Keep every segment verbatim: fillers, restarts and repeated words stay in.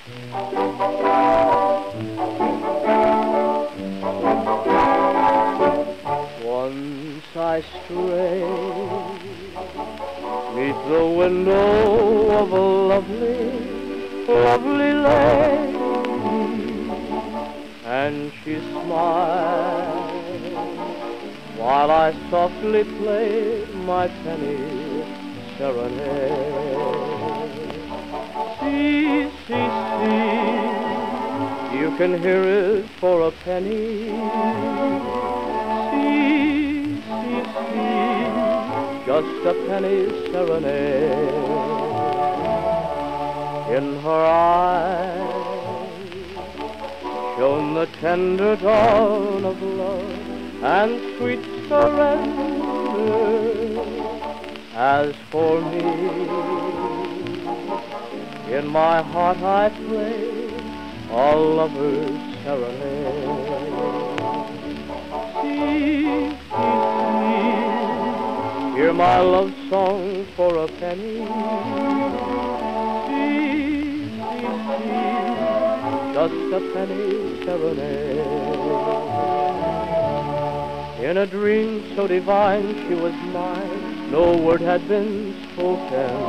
Once I strayed neath the window of a lovely, lovely lady, and she smiled while I softly played my penny serenade. See, see, see, you can hear it for a penny. See, see, see, just a penny serenade. In her eyes shone the tender dawn of love and sweet surrender. As for me, in my heart I play a lover's serenade. See, see, see, hear my love song for a penny. See, see, see, just a penny serenade. In a dream so divine she was mine, no word had been spoken.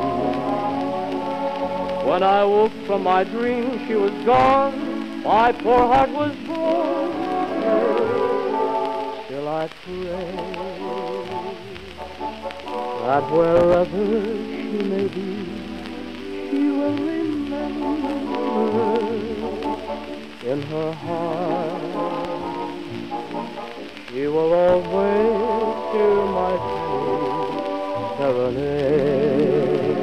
When I woke from my dream she was gone, my poor heart was broken. Still I pray that wherever she may be, she will remember in her heart. She will always hear my sweet serenade.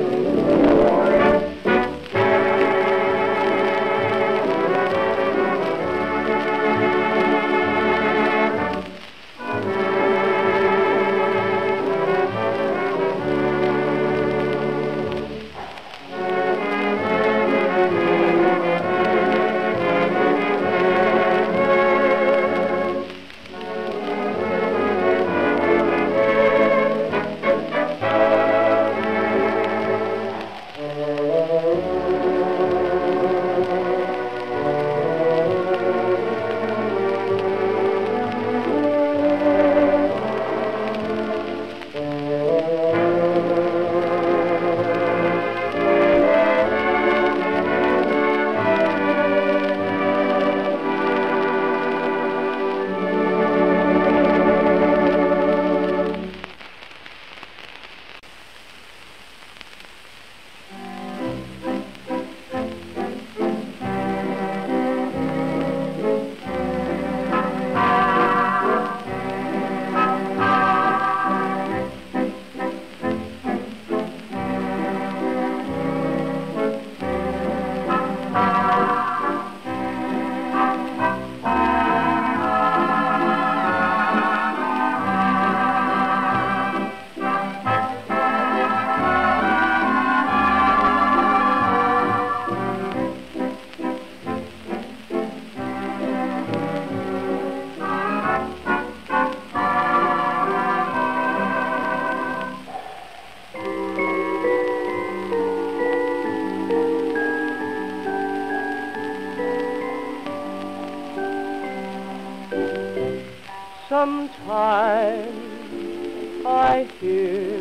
Sometimes I hear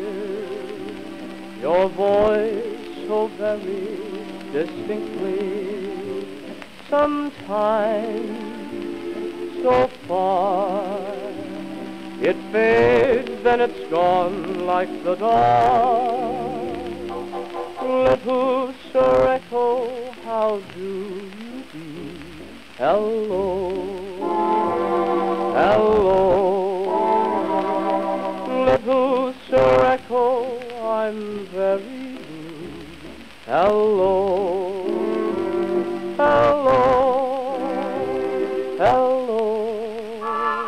your voice so very distinctly. Sometimes so far it fades, then it's gone like the dawn. Little Sir Echo, how do you do? Hello, hello. Little Sir Echo, I'm very blue. Hello, hello, hello,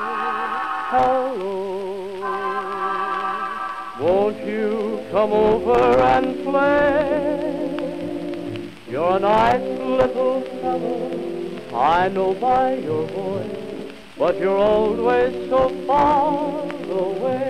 hello. Won't you come over and play? You're a nice little fellow, I know by your voice, but you're always so far away.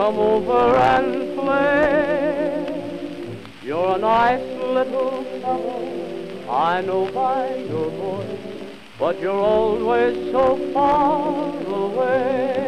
come over and play. You're a nice little fellow, I know by your voice, but you're always so far away.